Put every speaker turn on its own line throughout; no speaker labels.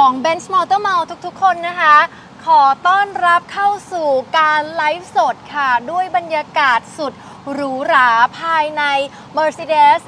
ของ Benz Motor Mall ทุกๆคนนะคะขอต้อนรับเข้าสู่การไลฟ์สดค่ะด้วยบรรยากาศสุดหรูหราภายใน Mercedes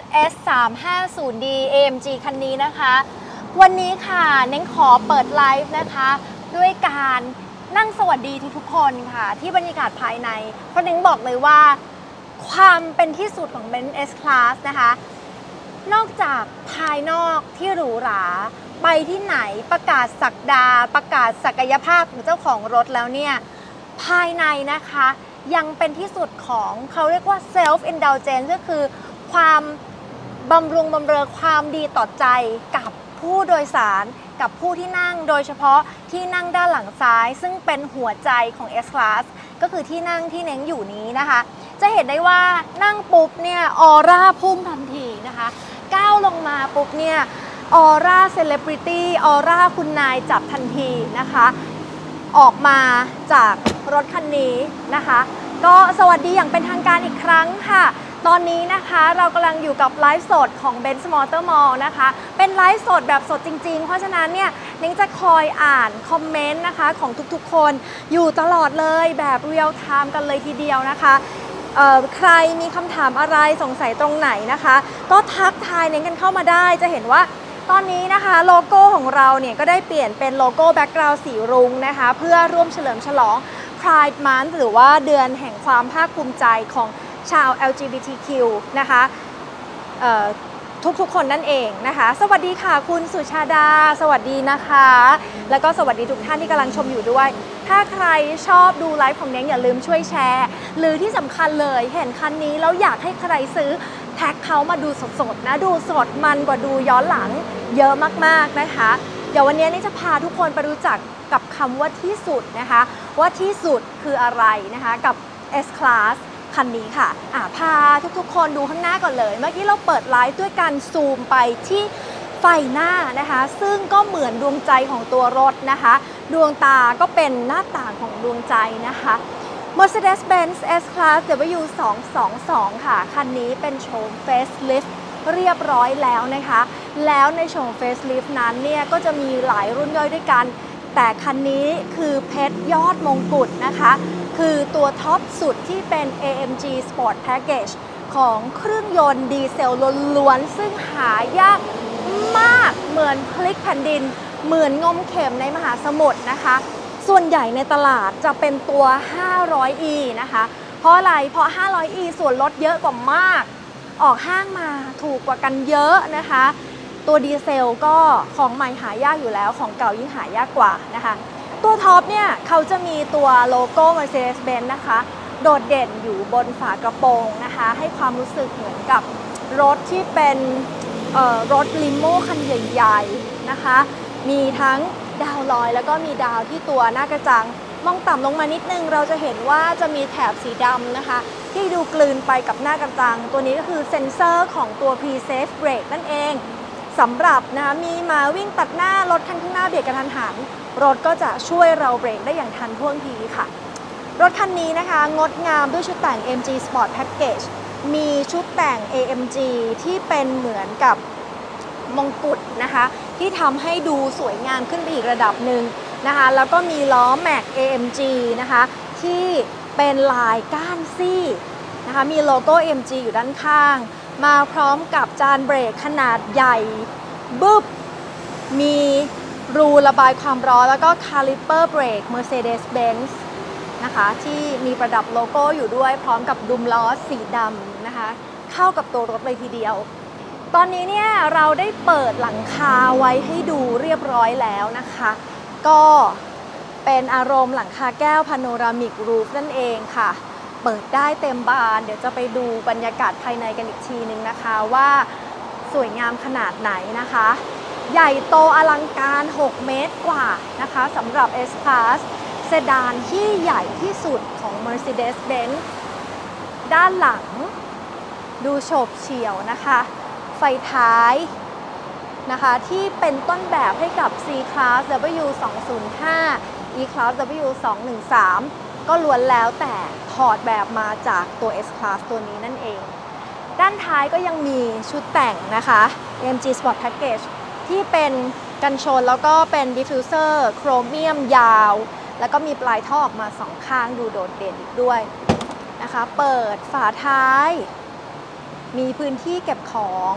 S350D AMG คันนี้นะคะวันนี้ค่ะเน้นขอเปิดไลฟ์นะคะด้วยการนั่งสวัสดีทุกๆคนค่ะที่บรรยากาศภายในเพราะเน้นบอกเลยว่าความเป็นที่สุดของ Benz S Class นะคะนอกจากภายนอกที่หรูหราไปที่ไหนประกาศศักดาประกาศศักยภาพของเจ้าของรถแล้วเนี่ยภายในนะคะยังเป็นที่สุดของเขาเรียกว่า self indulgence ก็คือความบำรุงบำเรอความดีต่อใจกับผู้โดยสารกับผู้ที่นั่งโดยเฉพาะที่นั่งด้านหลังซ้ายซึ่งเป็นหัวใจของ S Class ก็คือที่นั่งที่เน้นอยู่นี้นะคะจะเห็นได้ว่านั่งปุ๊บเนี่ยออร่าพุ่งทันทีนะคะก้าวลงมาปุ๊บเนี่ยออร่าเซเลบริตี้ออร่าคุณนายจับทันทีนะคะออกมาจากรถคันนี้นะคะก็สวัสดีอย่างเป็นทางการอีกครั้งค่ะตอนนี้นะคะเรากำลังอยู่กับไลฟ์สดของ Benz Motor Mall นะคะเป็นไลฟ์สดแบบสดจริงๆเพราะฉะนั้นเนี่ยนิ้งจะคอยอ่านคอมเมนต์นะคะของทุกๆคนอยู่ตลอดเลยแบบเรียลไทม์กันเลยทีเดียวนะคะใครมีคำถามอะไรสงสัยตรงไหนนะคะก็ทักทายเน้นกันเข้ามาได้จะเห็นว่าตอนนี้นะคะโลโก้ของเราเนี่ยก็ได้เปลี่ยนเป็นโลโก้แบ็กกราวด์สีรุ้งนะคะเพื่อร่วมเฉลิมฉลอง Pride Month หรือว่าเดือนแห่งความภาคภูมิใจของชาว LGBTQ นะคะทุกๆคนนั่นเองนะคะสวัสดีค่ะคุณสุชาดาสวัสดีนะคะแล้วก็สวัสดีทุกท่านที่กำลังชมอยู่ด้วยถ้าใครชอบดูไลฟ์ของเน้นอย่าลืมช่วยแชร์หรือที่สำคัญเลยเห็นคันนี้แล้วอยากให้ใครซื้อแท็กเขามาดูสดๆนะดูสดมันกว่าดูย้อนหลังเยอะมากๆนะคะเดี๋ยววันนี้นี่จะพาทุกคนไปรู้จักกับคำว่าที่สุดนะคะว่าที่สุดคืออะไรนะคะกับ S Class คันนี้ค่ะพาทุกๆคนดูข้างหน้าก่อนเลยเมื่อกี้เราเปิดไลฟ์ด้วยการซูมไปที่ไฟหน้านะคะซึ่งก็เหมือนดวงใจของตัวรถนะคะดวงตาก็เป็นหน้าต่างของดวงใจนะคะ Mercedes-Benz S Class W222 ค่ะคันนี้เป็นโฉม Facelift เรียบร้อยแล้วนะคะแล้วในโฉม Facelift นั้นเนี่ยก็จะมีหลายรุ่นย่อยด้วยกันแต่คันนี้คือเพชรยอดมงกุฎนะคะคือตัวท็อปสุดที่เป็น AMG Sport Package ของเครื่องยนต์ดีเซลล้วนๆซึ่งหายากมากเหมือนพลิกแผ่นดินเหมือนงมเข็มในมหาสมุทรนะคะส่วนใหญ่ในตลาดจะเป็นตัว 500e นะคะเพราะอะไรเพราะ 500e ส่วนลดเยอะกว่ามากออกห้างมาถูกกว่ากันเยอะนะคะตัวดีเซลก็ของใหม่หายากอยู่แล้วของเก่ายิ่งหายากกว่านะคะตัวท็อปเนี่ยเขาจะมีตัวโลโก้ Mercedes-Benz นะคะโดดเด่นอยู่บนฝากระโปรงนะคะให้ความรู้สึกเหมือนกับรถที่เป็นรถลิมโม่คันใหญ่ๆนะคะมีทั้งดาวลอยแล้วก็มีดาวที่ตัวหน้ากระจังมองต่ำลงมานิดนึงเราจะเห็นว่าจะมีแถบสีดำนะคะที่ดูกลืนไปกับหน้ากระจังตัวนี้ก็คือเซ็นเซอร์ของตัว Pre-Safe Brake นั่นเองสำหรับนะคะมีมาวิ่งตัดหน้ารถคันข้างหน้าเบรกกระทันหันรถก็จะช่วยเราเบรกได้อย่างทันท่วงทีค่ะรถคันนี้นะคะงดงามด้วยชุดแต่ง AMG Sport Package มีชุดแต่ง AMG ที่เป็นเหมือนกับมงกุฎนะคะที่ทำให้ดูสวยงามขึ้นไปอีกระดับหนึ่งนะคะแล้วก็มีล้อแม็ก AMG นะคะที่เป็นลายก้านซี่นะคะมีโลโก้ AMG อยู่ด้านข้างมาพร้อมกับจานเบรกขนาดใหญ่บึ้บมีรูระบายความร้อนแล้วก็คาลิเปอร์เบรก Mercedes-Benz นะคะที่มีประดับโลโก้อยู่ด้วยพร้อมกับดุมล้อสีดำนะคะเข้ากับตัวรถเลยทีเดียวตอนนี้เนี่ยเราได้เปิดหลังคาไว้ให้ดูเรียบร้อยแล้วนะคะก็เป็นอารมณ์หลังคาแก้วพาโนรามิกรูฟนั่นเองค่ะเปิดได้เต็มบานเดี๋ยวจะไปดูบรรยากาศภายในกันอีกทีนึงนะคะว่าสวยงามขนาดไหนนะคะใหญ่โตอลังการ6เมตรกว่านะคะสำหรับ S Class เซดานที่ใหญ่ที่สุดของ Mercedes-Benz ด้านหลังดูโฉบเฉี่ยวนะคะไฟท้ายนะคะที่เป็นต้นแบบให้กับ C Class W205 E Class W213 ก็ล้วนแล้วแต่ถอดแบบมาจากตัว S Class ตัวนี้นั่นเองด้านท้ายก็ยังมีชุดแต่งนะคะ AMG Sport Package ที่เป็นกันชนแล้วก็เป็นดิฟฟิวเซอร์โครเมียมยาวแล้วก็มีปลายท่อออกมาสองข้างดูโดดเด่นอีกด้วยนะคะเปิดฝาท้ายมีพื้นที่เก็บของ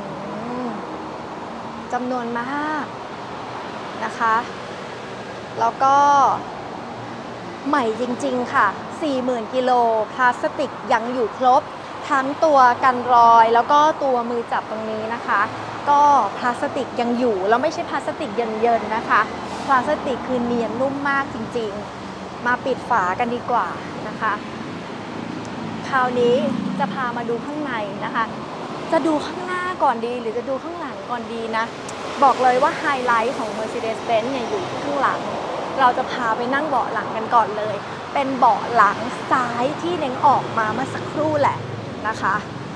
จำนวนมากนะคะแล้วก็ใหม่จริงๆค่ะ 40,000 กิโลพลาสติกยังอยู่ครบทั้งตัวกันรอยแล้วก็ตัวมือจับตรงนี้นะคะก็พลาสติกยังอยู่แล้วไม่ใช่พลาสติกเยินๆนะคะพลาสติกคือเนียนนุ่มมากจริงๆมาปิดฝากันดีกว่านะคะคราวนี้จะพามาดูข้างในนะคะจะดูข้างหน้าก่อนดีหรือจะดูข้างหลังก่อนดีนะบอกเลยว่าไฮไลท์ของ Mercedes-Benz เนี่ยอยู่ข้างหลังเราจะพาไปนั่งเบาะหลังกันก่อนเลยเป็นเบาะหลังซ้ายที่เน้งออกมาเมื่อสักครู่แหละนะคะ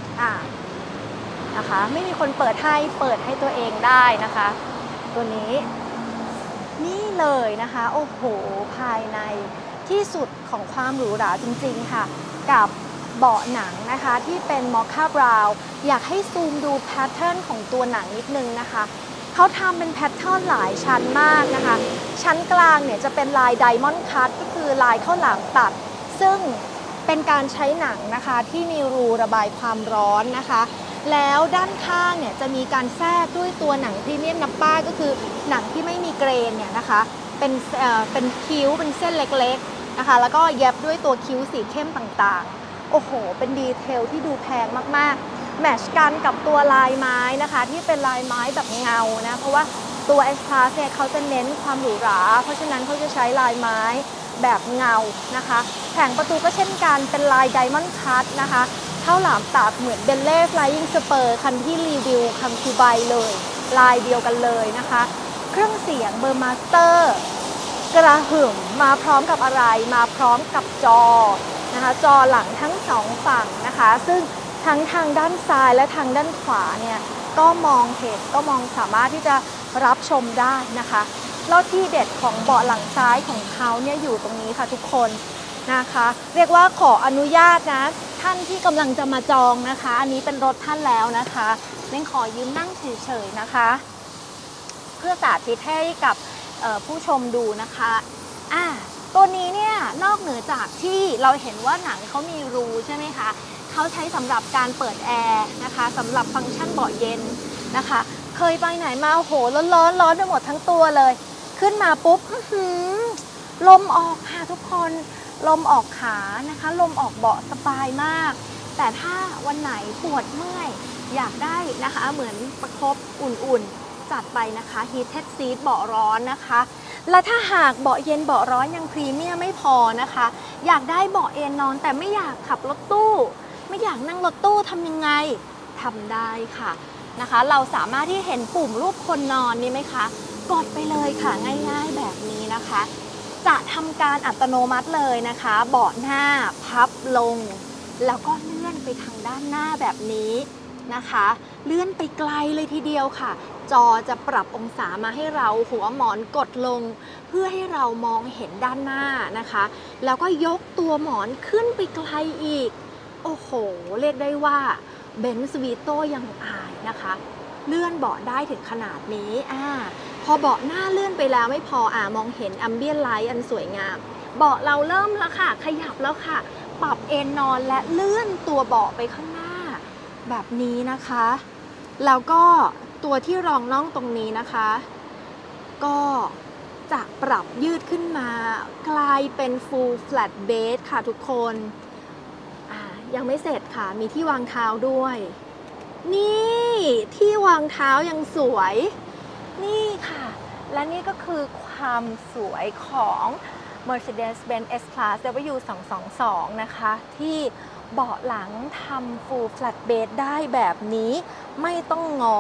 นะคะไม่มีคนเปิดให้ตัวเองได้นะคะตัวนี้นี่เลยนะคะโอ้โหภายในที่สุดของความหรูหราจริงๆค่ะกับเบาะหนังนะคะที่เป็นมอคค่าบราวน์อยากให้ซูมดูแพทเทิร์นของตัวหนังนิดนึงนะคะเขาทำเป็นแพทเทิร์นหลายชั้นมากนะคะชั้นกลางเนี่ยจะเป็นลายไดมอนด์คัตก็คือลายข้าวหลามตัดซึ่งเป็นการใช้หนังนะคะที่มีรูระบายความร้อนนะคะแล้วด้านข้างเนี่ยจะมีการแทรกด้วยตัวหนังพรีเมียมนับป้ายก็คือหนังที่ไม่มีเกรนเนี่ยนะคะเป็นคิ้วเป็นเส้นเล็กๆนะคะแล้วก็เย็บด้วยตัวคิ้วสีเข้มต่างๆโอ้โหเป็นดีเทลที่ดูแพงมากๆแมทช์กันกับตัวลายไม้นะคะที่เป็นลายไม้แบบเงานะเพราะว่าตัว S-Class เนี่ยเขาจะเน้นความหรูหราเพราะฉะนั้นเขาจะใช้ลายไม้แบบเงานะคะแผงประตูก็เช่นกันเป็นลายไดมอนด์คัตนะคะข้าวหลามตัดเหมือนเบลเล่ Flying Spur คันที่รีวิวคัมคูไบเลยลายเดียวกันเลยนะคะเครื่องเสียงเบอร์มาสเตอร์กระหึ่มมาพร้อมกับอะไรมาพร้อมกับจอนะคะจอหลังทั้งสองฝั่งนะคะซึ่งทั้งทางด้านซ้ายและทางด้านขวาเนี่ยก็มองเห็นก็มองสามารถที่จะรับชมได้นะคะแล้วที่เด็ดของเบาะหลังซ้ายของเขาเนี่ยอยู่ตรงนี้ค่ะทุกคนนะคะเรียกว่าขออนุญาตนะท่านที่กำลังจะมาจองนะคะอันนี้เป็นรถท่านแล้วนะคะเล่นขอยืมนั่งเฉยๆนะคะเพื่อสาธิตให้กับผู้ชมดูนะคะตัวนี้เนี่ยนอกเหนือจากที่เราเห็นว่าหนังเขามีรูใช่ไหมคะเขาใช้สำหรับการเปิดแอร์นะคะสำหรับฟังก์ชันเบาะเย็นนะคะเคยไปไหนมาโอ้โหร้อนไปหมดทั้งตัวเลยขึ้นมาปุ๊บลมออกค่ะทุกคนลมออกขานะคะลมออกเบาะสบายมากแต่ถ้าวันไหนปวดเมื่อยอยากได้นะคะเหมือนประคบอุ่นๆจัดไปนะคะ heated seat เบาะร้อนนะคะและถ้าหากเบาะเย็นเบาะร้อนยังพรีเมียมไม่พอนะคะอยากได้เบาะเอนนอนแต่ไม่อยากขับรถตู้ไม่อยากนั่งรถตู้ทำยังไงทำได้ค่ะนะคะเราสามารถที่เห็นปุ่มรูปคนนอนนี่ไหมคะกดไปเลยค่ะง่ายๆแบบนี้นะคะจะทำการอัตโนมัติเลยนะคะเบาะหน้าพับลงแล้วก็เลื่อนไปทางด้านหน้าแบบนี้นะคะเลื่อนไปไกลเลยทีเดียวค่ะจอจะปรับองศามาให้เราหัวหมอนกดลงเพื่อให้เรามองเห็นด้านหน้านะคะแล้วก็ยกตัวหมอนขึ้นไปไกลอีกโอ้โหเรียกได้ว่าเบนซ์วีโต้ยังอายนะคะเลื่อนเบาะได้ถึงขนาดนี้พอเบาะหน้าเลื่อนไปแล้วไม่พอมองเห็นแอมเบียนไลท์อันสวยงามเบาะเราเริ่มแล้วค่ะขยับแล้วค่ะปรับเอนนอนและเลื่อนตัวเบาะไปข้างหน้าแบบนี้นะคะแล้วก็ตัวที่รองน่องตรงนี้นะคะก็จะปรับยืดขึ้นมากลายเป็น full flat bed ค่ะทุกคนยังไม่เสร็จค่ะมีที่วางเท้าด้วยนี่ที่วางเท้ายังสวยนี่ค่ะและนี่ก็คือความสวยของ Mercedes-Benz S-Class W222 นะคะที่เบาะหลังทำ full flat bed ได้แบบนี้ไม่ต้องง้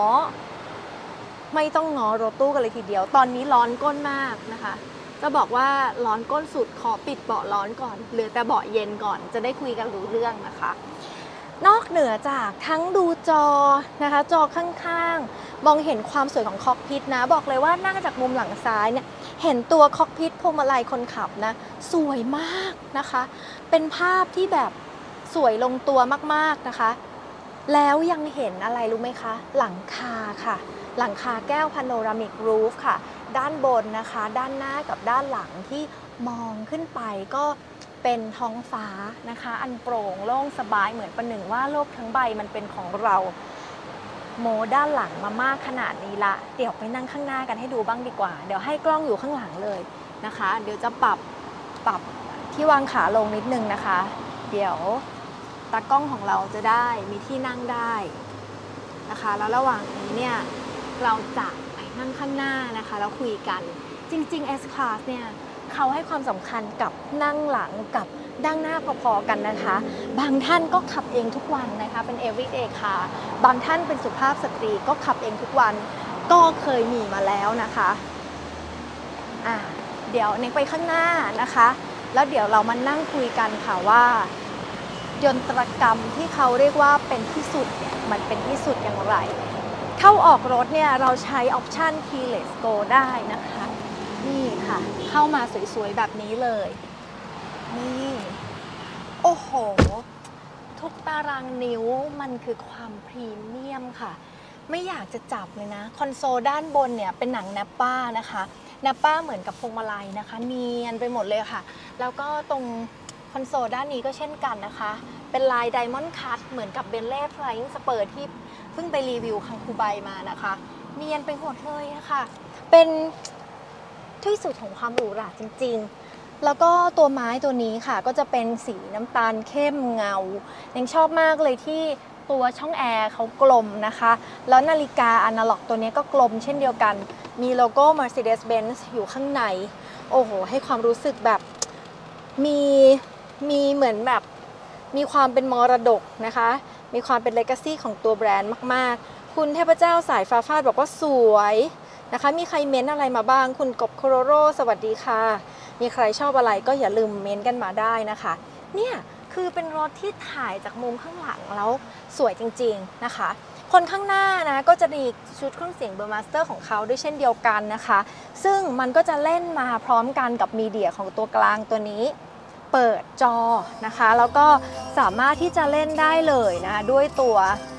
อรถตู้กันเลยทีเดียวตอนนี้ร้อนก้นมากนะคะจะบอกว่าร้อนก้นสุดขอปิดเบาะร้อนก่อนเหลือแต่เบาะเย็นก่อนจะได้คุยกันรู้เรื่องนะคะนอกเหนือจากทั้งดูจอนะคะจอข้างๆมองเห็นความสวยของคอกพิทนะบอกเลยว่านั่งจากมุมหลังซ้ายเนี่ยเห็นตัวคอกพิทพวงมาลัยคนขับนะสวยมากนะคะเป็นภาพที่แบบสวยลงตัวมากๆนะคะแล้วยังเห็นอะไรรู้ไหมคะหลังคาค่ะหลังคาแก้วพาโนรามิกรูฟค่ะด้านบนนะคะด้านหน้ากับด้านหลังที่มองขึ้นไปก็เป็นท้องฟ้านะคะอันโปร่งโล่งสบายเหมือนประหนึ่งว่าโลกทั้งใบมันเป็นของเราโมด้านหลังมามากขนาดนี้ละเดี๋ยวไปนั่งข้างหน้ากันให้ดูบ้างดีกว่าเดี๋ยวให้กล้องอยู่ข้างหลังเลยนะคะเดี๋ยวจะปรับที่วางขาลงนิดนึงนะคะเดี๋ยวตากล้องของเราจะได้มีที่นั่งได้นะคะแล้วระหว่างนี้เนี่ยเราจะไปนั่งข้างหน้านะคะแล้วคุยกันจริงๆ S-Class เนี่ยเขาให้ความสำคัญกับนั่งหลังกับดั้งหน้าพอๆกันนะคะบางท่านก็ขับเองทุกวันนะคะเป็น everyday car บางท่านเป็นสุภาพสตรีก็ขับเองทุกวันก็เคยมีมาแล้วนะคะเดี๋ยวเน็กไปข้างหน้านะคะแล้วเดี๋ยวเรามานั่งคุยกันค่ะว่ายนตรกรรมที่เขาเรียกว่าเป็นที่สุดเนี่ยมันเป็นที่สุดอย่างไรเข้าออกรถเนี่ยเราใช้ออปชัน Keyless Go ได้นะคะนี่ค่ะเข้ามาสวยๆแบบนี้เลยนี่โอ้โหทุกตารางนิ้วมันคือความพรีเมียมค่ะไม่อยากจะจับเลยนะคอนโซลด้านบนเนี่ยเป็นหนังแนปป้านะคะแนปป้าเหมือนกับพวงมาลัยนะคะเนียนไปหมดเลยค่ะแล้วก็ตรงคอนโซลด้านนี้ก็เช่นกันนะคะเป็นลายไดมอนด์คัตเหมือนกับเบนเล่ฟลายอิงสเปอร์ที่เพิ่งไปรีวิวคังคูไบมานะคะเนียนไปหมดเลยนะคะเป็นที่สุดของความหรูหราจริงๆแล้วก็ตัวไม้ตัวนี้ค่ะก็จะเป็นสีน้ำตาลเข้มเงายังชอบมากเลยที่ตัวช่องแอร์เขากลมนะคะแล้วนาฬิกาอนาล็อกตัวนี้ก็กลมเช่นเดียวกันมีโลโก้ Mercedes-Benz อยู่ข้างในโอ้โหให้ความรู้สึกแบบมีเหมือนแบบมีความเป็นมรดกนะคะมีความเป็นเลกาซี่ของตัวแบรนด์มากๆคุณเทพเจ้าสายฟ้าฟาดบอกว่าสวยนะคะมีใครเม้นอะไรมาบ้างคุณกบโคโรโรสวัสดีค่ะมีใครชอบอะไรก็อย่าลืมเม้นกันมาได้นะคะเนี่ยคือเป็นรถที่ถ่ายจากมุมข้างหลังแล้วสวยจริงๆนะคะคนข้างหน้านะก็จะมีชุดเครื่องเสียงเบอร์มาสเตอร์ของเขาด้วยเช่นเดียวกันนะคะซึ่งมันก็จะเล่นมาพร้อมกันกับมีเดียของตัวกลางตัวนี้เปิดจอนะคะแล้วก็สามารถที่จะเล่นได้เลยนะคะด้วยตัว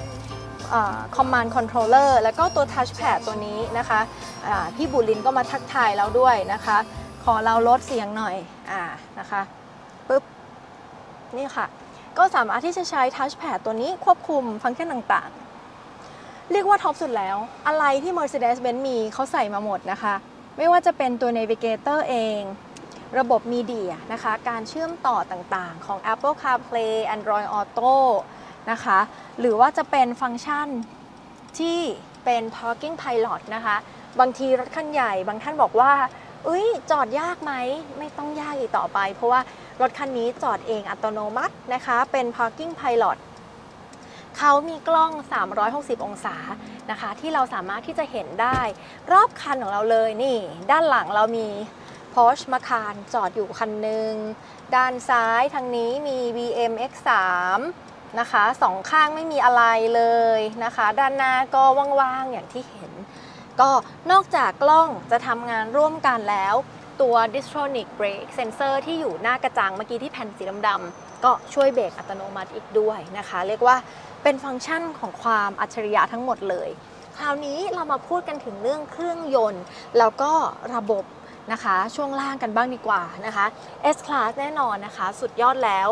Command Controller แล้วก็ตัว Touchpad ตัวนี้นะคะพี่บุรินก็มาทักทายเราด้วยนะคะขอเราลดเสียงหน่อยนะคะปึ๊บนี่ค่ะก็สามารถที่จะใช้ Touchpad ตัวนี้ควบคุมฟังก์ชันต่างๆเรียกว่าท็อปสุดแล้วอะไรที่ Mercedes-Benz มีเขาใส่มาหมดนะคะไม่ว่าจะเป็นตัว Navigator เองระบบมีเดียนะคะการเชื่อมต่อต่างๆของ Apple CarPlay Android Auto นะคะหรือว่าจะเป็นฟังก์ชันที่เป็น Parking Pilot นะคะบางทีรถคันใหญ่บางท่านบอกว่าจอดยากไหมไม่ต้องยากอีกต่อไปเพราะว่ารถคันนี้จอดเองอัตโนมัตินะคะเป็น Parking Pilot เขามีกล้อง360องศานะคะที่เราสามารถที่จะเห็นได้รอบคันของเราเลยนี่ด้านหลังเรามี Porsche Macan จอดอยู่คันหนึ่งด้านซ้ายทางนี้มี BM X3 นะคะสองข้างไม่มีอะไรเลยนะคะด้านหน้าก็ว่างๆอย่างที่เห็นก็นอกจากกล้องจะทำงานร่วมกันแล้วตัว Distronic Brake Sensor ที่อยู่หน้ากระจังเมื่อกี้ที่แผ่นสีดำๆก็ช่วยเบรกอัตโนมัติอีกด้วยนะคะเรียกว่าเป็นฟังก์ชันของความอัจฉริยะทั้งหมดเลยคราวนี้เรามาพูดกันถึงเรื่องเครื่องยนต์แล้วก็ระบบนะคะช่วงล่างกันบ้างดีกว่านะคะ S-Class แน่นอนนะคะสุดยอดแล้ว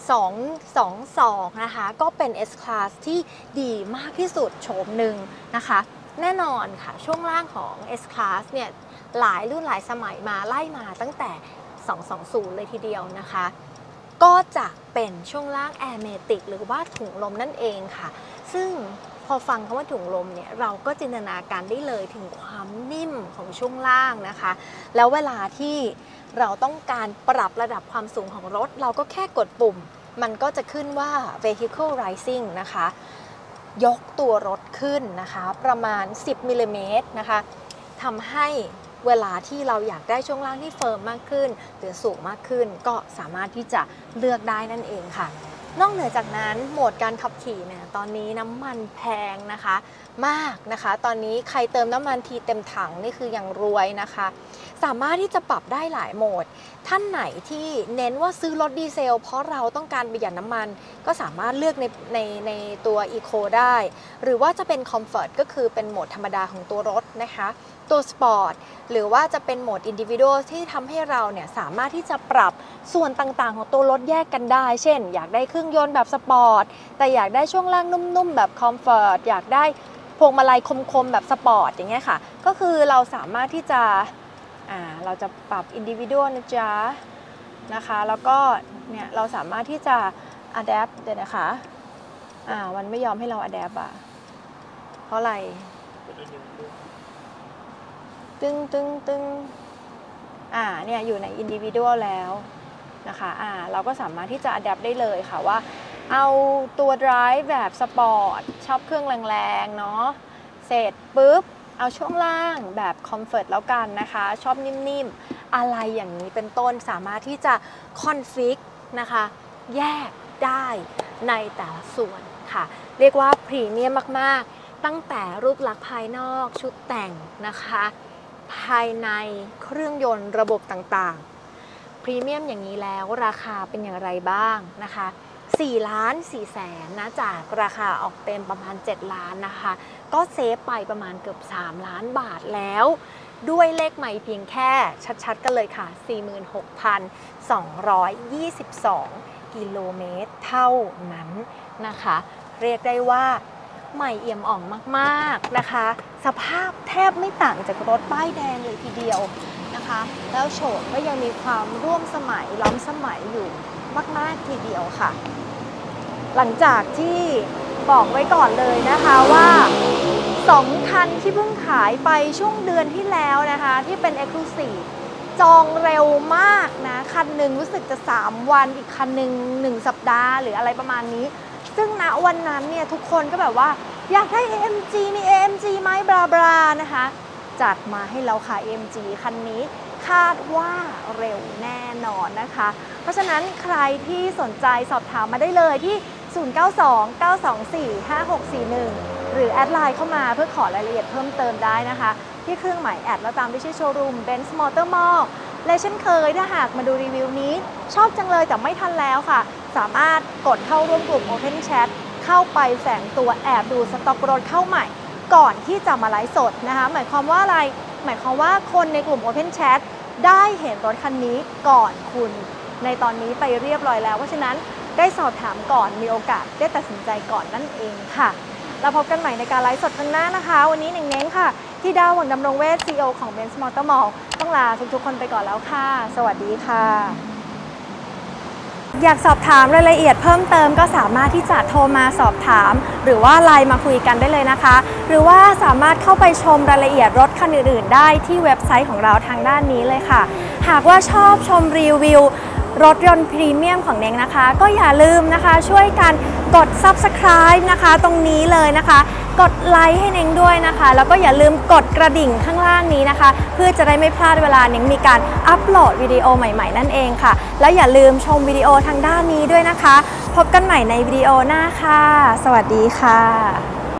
222นะคะก็เป็น S-Class ที่ดีมากที่สุดโฉมหนึ่งนะคะแน่นอนค่ะช่วงล่างของ S-Class เนี่ยหลายรุ่นหลายสมัยมาไล่มาตั้งแต่220เลยทีเดียวนะคะก็จะเป็นช่วงล่าง Airmatic หรือว่าถุงลมนั่นเองค่ะซึ่งพอฟังคำว่าถุงลมเนี่ยเราก็จินตนาการได้เลยถึงความนิ่มของช่วงล่างนะคะแล้วเวลาที่เราต้องการปรับระดับความสูงของรถเราก็แค่กดปุ่มมันก็จะขึ้นว่า Vehicle Rising นะคะยกตัวรถขึ้นนะคะประมาณ10มิลลิเมตรนะคะทำให้เวลาที่เราอยากได้ช่วงล่างที่เฟิร์มมากขึ้นหรือสูงมากขึ้นก็สามารถที่จะเลือกได้นั่นเองค่ะนอกเหนือจากนั้นโหมดการขับขี่เนี่ยตอนนี้น้ำมันแพงนะคะมากนะคะตอนนี้ใครเติมน้ำมันทีเต็มถังนี่คืออย่างรวยนะคะสามารถที่จะปรับได้หลายโหมดท่านไหนที่เน้นว่าซื้อรถดีเซลเพราะเราต้องการประหยัดน้ำมันก็สามารถเลือกในตัว Eco ได้หรือว่าจะเป็น Comfort ก็คือเป็นโหมดธรรมดาของตัวรถนะคะตัว Sport หรือว่าจะเป็นโหมด Individual ที่ทำให้เราเนี่ยสามารถที่จะปรับส่วนต่างๆของตัวรถแยกกันได้เช่นอยากได้เครื่องยนต์แบบสปอร์ตแต่อยากได้ช่วงล่างนุ่มๆแบบ Comfort อยากได้พวงมาลัยคมๆแบบสปอร์ตอย่างเงี้ยค่ะก็คือเราสามารถที่จะเราจะปรับ Individual นะจ๊ะนะคะแล้วก็เนี่ยเราสามารถที่จะ Adapt เดี๋ยวนะคะมันไม่ยอมให้เรา Adapt เพราะอะไรตึงเนี่ยอยู่ใน Individual แล้วนะคะเราก็สามารถที่จะ Adapt ได้เลยค่ะว่าเอาตัว Drive แบบสปอร์ตชอบเครื่องแรงๆเนาะเสร็จปุ๊บเอาช่วงล่างแบบ Comfort แล้วกันนะคะชอบนิ่มๆอะไรอย่างนี้เป็นต้นสามารถที่จะคอนฟิกนะคะแยกได้ในแต่ละส่วนค่ะเรียกว่าพรีเมียมมากๆตั้งแต่รูปลักษณ์ภายนอกชุดแต่งนะคะภายในเครื่องยนต์ระบบต่างๆพรีเมียมอย่างนี้แล้วราคาเป็นอย่างไรบ้างนะคะ4.4 แสนนะจากราคาออกเต็มประมาณ7ล้านนะคะก็เซฟไปประมาณเกือบ3ล้านบาทแล้วด้วยเลขใหม่เพียงแค่ชัดๆกันเลยค่ะ 46,222 กิโลเมตรเท่านั้นนะคะเรียกได้ว่าใหม่เอี่ยมอ่องมากๆนะคะสภาพแทบไม่ต่างจากรถป้ายแดงเลยทีเดียวนะคะแล้วโฉมก็ยังมีความร่วมสมัยล้ำสมัยอยู่มากๆทีเดียวค่ะหลังจากที่บอกไว้ก่อนเลยนะคะว่า2 คันที่เพิ่งขายไปช่วงเดือนที่แล้วนะคะที่เป็น Exclusive จองเร็วมากนะคันหนึ่งรู้สึกจะ3วันอีกคันหนึ่ง1สัปดาห์หรืออะไรประมาณนี้ซึ่งณวันนั้นเนี่ยทุกคนก็แบบว่าอยากได้ AMG มี AMG ไหมบลาบลานะคะจัดมาให้เราค่ะ AMG คันนี้คาดว่าเร็วแน่นอนนะคะเพราะฉะนั้นใครที่สนใจสอบถามมาได้เลยที่ 0929245641 หรือแอดไลน์เข้ามาเพื่อขอรายละเอียดเพิ่มเติมได้นะคะที่เครื่องหมายแอดแล้วตามด้วยชื่อโชว์รูม Benz Motor Mall และเช่นเคยถ้าหากมาดูรีวิวนี้ชอบจังเลยแต่ไม่ทันแล้วค่ะสามารถกดเข้าร่วมกลุ่ม Open Chat เข้าไปแฝงตัวแอบดูสต็อกรถเข้าใหม่ก่อนที่จะมาไลฟ์สดนะคะหมายความว่าอะไรหมายความว่าคนในกลุ่ม Open Chat ได้เห็นรถคันนี้ก่อนคุณในตอนนี้ไปเรียบร้อยแล้วเพราะฉะนั้นได้สอบถามก่อนมีโอกาสได้ตัดสินใจก่อนนั่นเองค่ะเราพบกันใหม่ในการไลฟ์สดครั้งหน้านะคะวันนี้เน้งๆค่ะที่ดาวหวังดำรงเวช CEO ของ Benz Motor Mall ต้องลาทุกๆคนไปก่อนแล้วค่ะสวัสดีค่ะอยากสอบถามรายละเอียดเพิ่มเติมก็สามารถที่จะโทรมาสอบถามหรือว่าไลน์มาคุยกันได้เลยนะคะหรือว่าสามารถเข้าไปชมรายละเอียดรถคันอื่นๆได้ที่เว็บไซต์ของเราทางด้านนี้เลยค่ะหากว่าชอบชมรีวิวรถยนต์พรีเมียมของเน้งนะคะก็อย่าลืมนะคะช่วยกันกด Subscribe นะคะตรงนี้เลยนะคะกดไลค์ให้เน้งด้วยนะคะแล้วก็อย่าลืมกดกระดิ่งข้างล่างนี้นะคะเพื่อจะได้ไม่พลาดเวลาเน้งมีการอัปโหลดวิดีโอใหม่ๆนั่นเองค่ะแล้วอย่าลืมชมวิดีโอทางด้านนี้ด้วยนะคะพบกันใหม่ในวิดีโอหน้าค่ะสวัสดีค่ะ